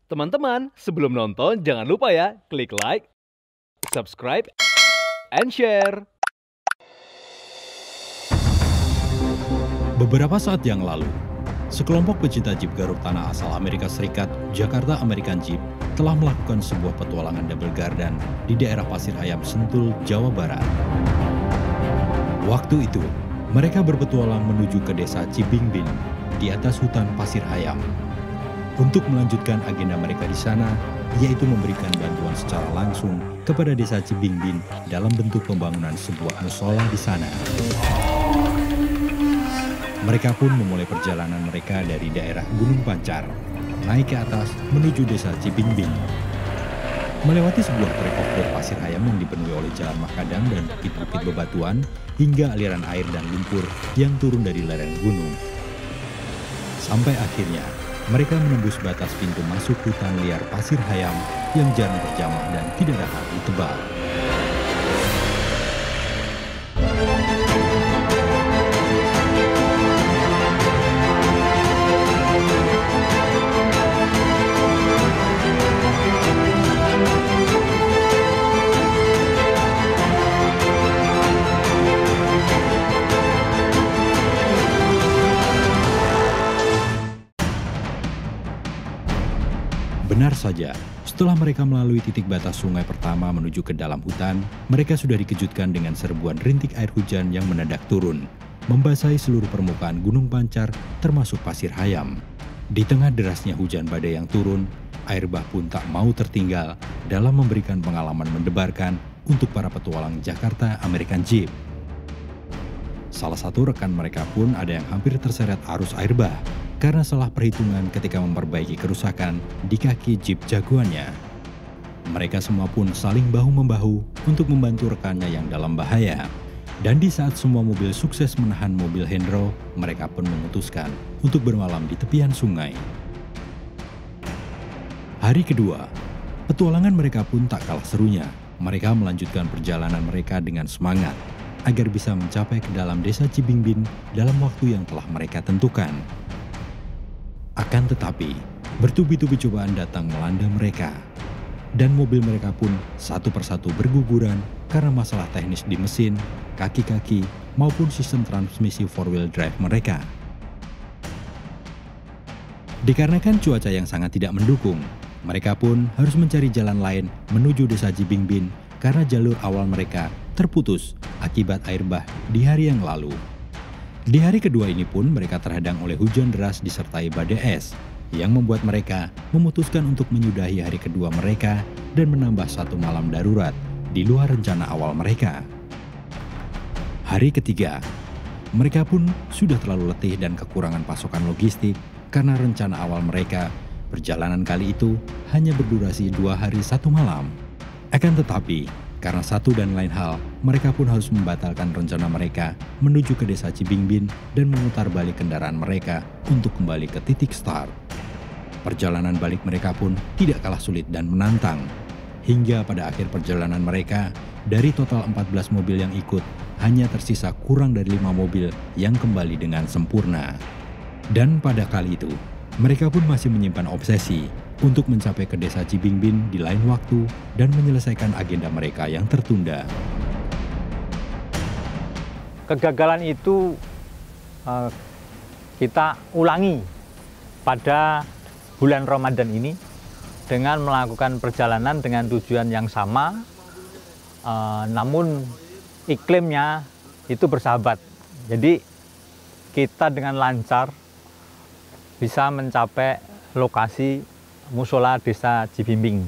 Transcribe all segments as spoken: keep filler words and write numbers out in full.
Teman-teman, sebelum nonton jangan lupa ya klik like, subscribe, and share. Beberapa saat yang lalu, sekelompok pecinta Jeep garuk tanah asal Amerika Serikat, Jakarta American Jeep, telah melakukan sebuah petualangan double garden di daerah Pasir Hayam, Sentul, Jawa Barat. Waktu itu, mereka berpetualang menuju ke desa Cibingbin di atas hutan Pasir Hayam untuk melanjutkan agenda mereka di sana, yaitu memberikan bantuan secara langsung kepada desa Cibingbin dalam bentuk pembangunan sebuah musola di sana. Mereka pun memulai perjalanan mereka dari daerah Gunung Pancar, naik ke atas menuju desa Cibingbin. Melewati sebuah trek off-road Pasir Hayam yang dipenuhi oleh jalan makadam dan bukit-bukit bebatuan hingga aliran air dan lumpur yang turun dari lereng gunung. Sampai akhirnya, mereka menembus batas pintu masuk hutan liar Pasir Hayam yang jarang terjamah dan tidak dapat ditebak. Benar saja, setelah mereka melalui titik batas sungai pertama menuju ke dalam hutan, mereka sudah dikejutkan dengan serbuan rintik air hujan yang mendadak turun, membasahi seluruh permukaan Gunung Pancar termasuk Pasir Hayam. Di tengah derasnya hujan badai yang turun, air bah pun tak mau tertinggal dalam memberikan pengalaman mendebarkan untuk para petualang Jakarta American Jeep. Salah satu rekan mereka pun ada yang hampir terseret arus air bah karena salah perhitungan ketika memperbaiki kerusakan di kaki Jeep jagoannya. Mereka semua pun saling bahu-membahu untuk membantu rekannya yang dalam bahaya. Dan di saat semua mobil sukses menahan mobil Hendro, mereka pun memutuskan untuk bermalam di tepian sungai. Hari kedua, petualangan mereka pun tak kalah serunya. Mereka melanjutkan perjalanan mereka dengan semangat agar bisa mencapai ke dalam desa Cibingbin dalam waktu yang telah mereka tentukan. Akan tetapi, bertubi-tubi cobaan datang melanda mereka. Dan mobil mereka pun satu persatu berguguran karena masalah teknis di mesin, kaki-kaki, maupun sistem transmisi four-wheel drive mereka. Dikarenakan cuaca yang sangat tidak mendukung, mereka pun harus mencari jalan lain menuju desa Cibingbin karena jalur awal mereka terputus akibat air bah di hari yang lalu. Di hari kedua ini pun mereka terhadang oleh hujan deras disertai badai es yang membuat mereka memutuskan untuk menyudahi hari kedua mereka dan menambah satu malam darurat di luar rencana awal mereka. Hari ketiga, mereka pun sudah terlalu letih dan kekurangan pasokan logistik karena rencana awal mereka perjalanan kali itu hanya berdurasi dua hari satu malam. Akan tetapi, karena satu dan lain hal, mereka pun harus membatalkan rencana mereka menuju ke desa Cibingbin dan memutar balik kendaraan mereka untuk kembali ke titik start. Perjalanan balik mereka pun tidak kalah sulit dan menantang. Hingga pada akhir perjalanan mereka, dari total empat belas mobil yang ikut, hanya tersisa kurang dari lima mobil yang kembali dengan sempurna. Dan pada kali itu, mereka pun masih menyimpan obsesi untuk mencapai ke desa Cibingbin di lain waktu dan menyelesaikan agenda mereka yang tertunda. Kegagalan itu uh, kita ulangi pada bulan Ramadan ini dengan melakukan perjalanan dengan tujuan yang sama, uh, namun iklimnya itu bersahabat. Jadi kita dengan lancar bisa mencapai lokasi musola desa Cibingbin.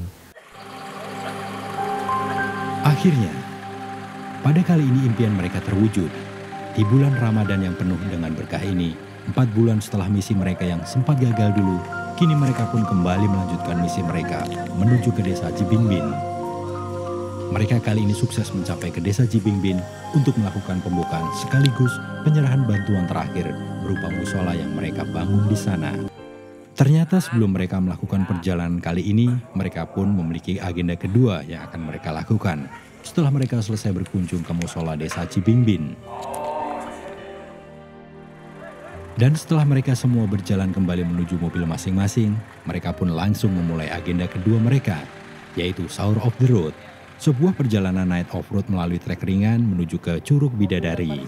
Akhirnya, pada kali ini impian mereka terwujud. Di bulan Ramadan yang penuh dengan berkah ini, empat bulan setelah misi mereka yang sempat gagal dulu, kini mereka pun kembali melanjutkan misi mereka menuju ke desa Cibingbin. Mereka kali ini sukses mencapai ke desa Cibingbin untuk melakukan pembukaan sekaligus penyerahan bantuan terakhir berupa musola yang mereka bangun di sana. Ternyata sebelum mereka melakukan perjalanan kali ini, mereka pun memiliki agenda kedua yang akan mereka lakukan setelah mereka selesai berkunjung ke musola desa Cibingbin. Dan setelah mereka semua berjalan kembali menuju mobil masing-masing, mereka pun langsung memulai agenda kedua mereka, yaitu Sahur Off the Road, sebuah perjalanan night off-road melalui trek ringan menuju ke Curug Bidadari.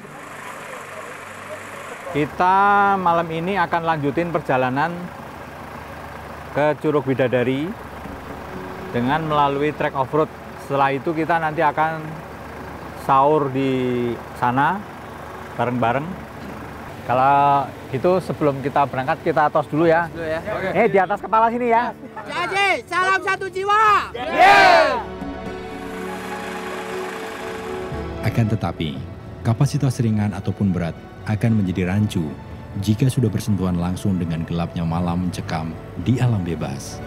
Kita malam ini akan lanjutin perjalanan ke Curug Bidadari dengan melalui trek off-road. Setelah itu kita nanti akan sahur di sana bareng-bareng. Kalau gitu sebelum kita berangkat kita tos dulu ya. Dulu ya. Eh di atas kepala sini ya. Jadi salam satu jiwa. Yeah. Akan tetapi, kapasitas ringan ataupun berat akan menjadi rancu jika sudah bersentuhan langsung dengan gelapnya malam mencekam di alam bebas.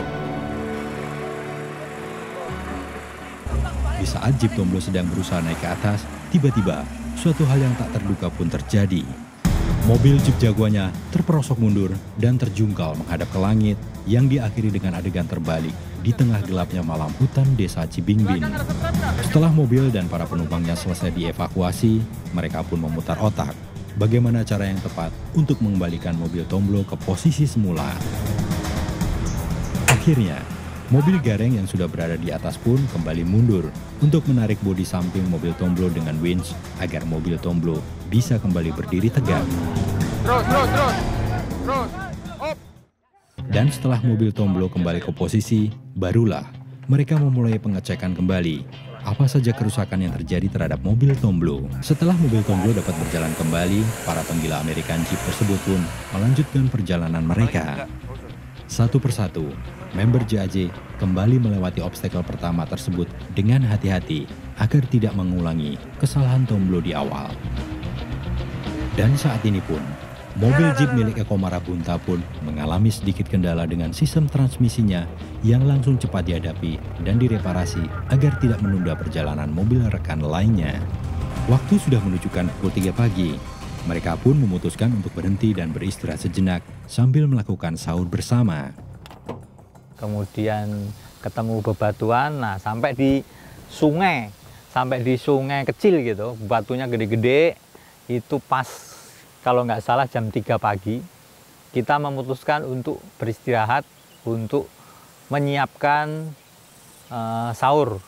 Di saat Jeep Tomblo sedang berusaha naik ke atas, tiba-tiba suatu hal yang tak terduga pun terjadi. Mobil Jeep Jaguarnya terperosok mundur dan terjungkal menghadap ke langit yang diakhiri dengan adegan terbalik di tengah gelapnya malam hutan desa Cibingbin. Setelah mobil dan para penumpangnya selesai dievakuasi, mereka pun memutar otak bagaimana cara yang tepat untuk mengembalikan mobil Tomblo ke posisi semula. Akhirnya, mobil Gareng yang sudah berada di atas pun kembali mundur untuk menarik bodi samping mobil Tomblo dengan winch agar mobil Tomblo bisa kembali berdiri tegak. Terus, terus, terus. Terus. Up. Dan setelah mobil Tomblo kembali ke posisi, barulah mereka memulai pengecekan kembali apa saja kerusakan yang terjadi terhadap mobil Tomblo. Setelah mobil Tomblo dapat berjalan kembali, para penggila American Jeep tersebut pun melanjutkan perjalanan mereka. Satu persatu, member J A J kembali melewati obstacle pertama tersebut dengan hati-hati agar tidak mengulangi kesalahan Tomblo di awal. Dan saat ini pun, mobil Jeep milik Eko Marabunta pun mengalami sedikit kendala dengan sistem transmisinya yang langsung cepat dihadapi dan direparasi agar tidak menunda perjalanan mobil rekan lainnya. Waktu sudah menunjukkan pukul tiga pagi, mereka pun memutuskan untuk berhenti dan beristirahat sejenak sambil melakukan sahur bersama. Kemudian ketemu bebatuan, nah sampai di sungai, sampai di sungai kecil gitu, batunya gede-gede, itu pas kalau nggak salah jam tiga pagi, kita memutuskan untuk beristirahat, untuk menyiapkan uh, sahur.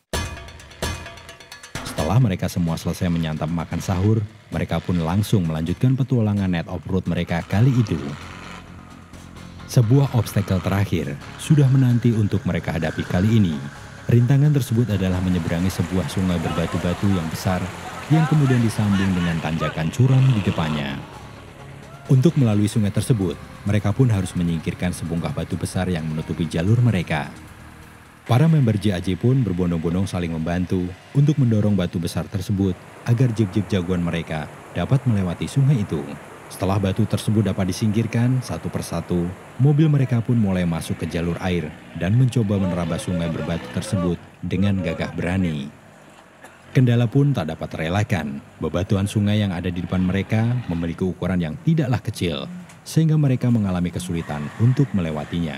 Setelah mereka semua selesai menyantap makan sahur, mereka pun langsung melanjutkan petualangan net off-road mereka kali itu. Sebuah obstacle terakhir sudah menanti untuk mereka hadapi kali ini. Rintangan tersebut adalah menyeberangi sebuah sungai berbatu-batu yang besar yang kemudian disambung dengan tanjakan curam di depannya. Untuk melalui sungai tersebut, mereka pun harus menyingkirkan sebongkah batu besar yang menutupi jalur mereka. Para member J A J pun berbondong-bondong saling membantu untuk mendorong batu besar tersebut agar jeep-jeep jagoan mereka dapat melewati sungai itu. Setelah batu tersebut dapat disingkirkan satu persatu, mobil mereka pun mulai masuk ke jalur air dan mencoba menerabas sungai berbatu tersebut dengan gagah berani. Kendala pun tak dapat terelakkan. Bebatuan sungai yang ada di depan mereka memiliki ukuran yang tidaklah kecil, sehingga mereka mengalami kesulitan untuk melewatinya.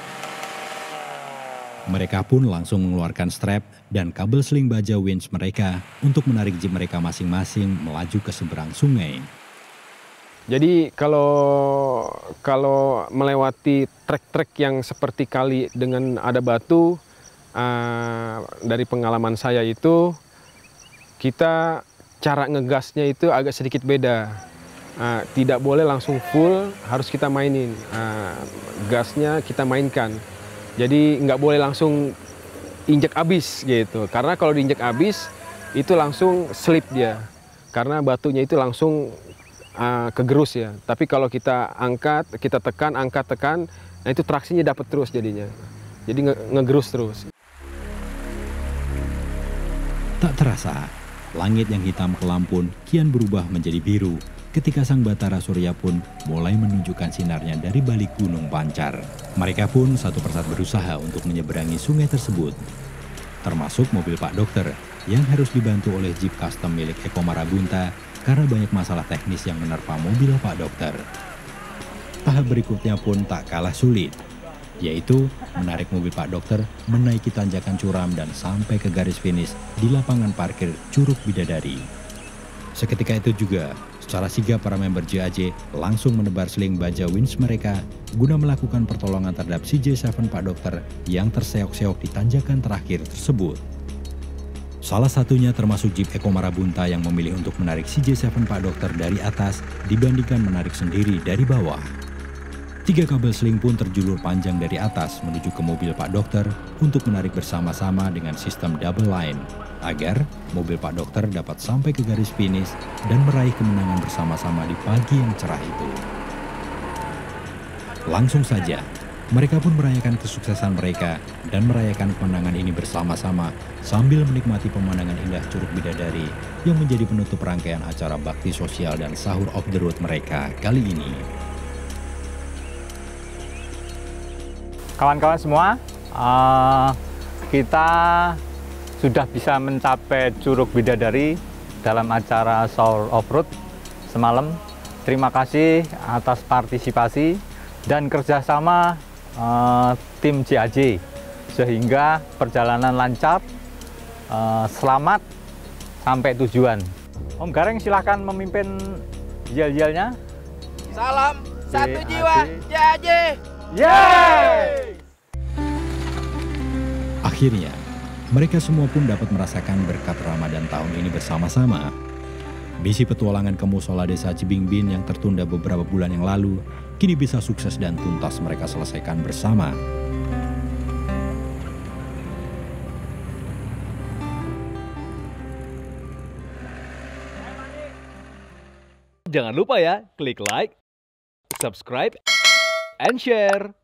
Mereka pun langsung mengeluarkan strap dan kabel seling baja winch mereka untuk menarik jeep mereka masing-masing melaju ke seberang sungai. Jadi kalau kalau melewati trek-trek yang seperti kali dengan ada batu, uh, dari pengalaman saya itu, kita cara ngegasnya itu agak sedikit beda. Uh, tidak boleh langsung full, harus kita mainin. Uh, gasnya kita mainkan. Jadi nggak boleh langsung injek abis gitu. Karena kalau diinjek abis, itu langsung slip dia. Karena batunya itu langsung uh, kegerus ya. Tapi kalau kita angkat, kita tekan, angkat, tekan, nah itu traksinya dapat terus jadinya. Jadi nge ngegerus terus. Tak terasa, langit yang hitam kelam pun kian berubah menjadi biru ketika sang Batara Surya pun mulai menunjukkan sinarnya dari balik gunung Pancar. Mereka pun satu persatu berusaha untuk menyeberangi sungai tersebut. Termasuk mobil Pak Dokter yang harus dibantu oleh Jeep Custom milik Eko Marabunta karena banyak masalah teknis yang menerpa mobil Pak Dokter. Tahap berikutnya pun tak kalah sulit, yaitu menarik mobil Pak Dokter menaiki tanjakan curam dan sampai ke garis finish di lapangan parkir Curug Bidadari. Seketika itu juga, Secara sigap para member J A J langsung menebar seling baja winch mereka guna melakukan pertolongan terhadap C J tujuh Pak Dokter yang terseok-seok di tanjakan terakhir tersebut. Salah satunya termasuk Jeep Eco Marabunta yang memilih untuk menarik C J tujuh Pak Dokter dari atas dibandingkan menarik sendiri dari bawah. Tiga kabel seling pun terjulur panjang dari atas menuju ke mobil Pak Dokter untuk menarik bersama-sama dengan sistem double line, agar mobil Pak Dokter dapat sampai ke garis finish dan meraih kemenangan bersama-sama di pagi yang cerah itu. Langsung saja, mereka pun merayakan kesuksesan mereka dan merayakan kemenangan ini bersama-sama sambil menikmati pemandangan indah Curug Bidadari yang menjadi penutup rangkaian acara bakti sosial dan sahur off the road mereka kali ini. Kawan-kawan semua, uh, kita sudah bisa mencapai Curug Bidadari dalam acara sahur off-road semalam. Terima kasih atas partisipasi dan kerjasama uh, tim J A J, sehingga perjalanan lancar, uh, selamat sampai tujuan. Om Gareng silahkan memimpin yel-yelnya. Salam satu jiwa J A J. Yeay! Akhirnya, mereka semua pun dapat merasakan berkat Ramadan tahun ini bersama-sama. Misi petualangan ke musola desa Cibingbin yang tertunda beberapa bulan yang lalu, kini bisa sukses dan tuntas mereka selesaikan bersama. Jangan lupa ya, klik like, subscribe, and share.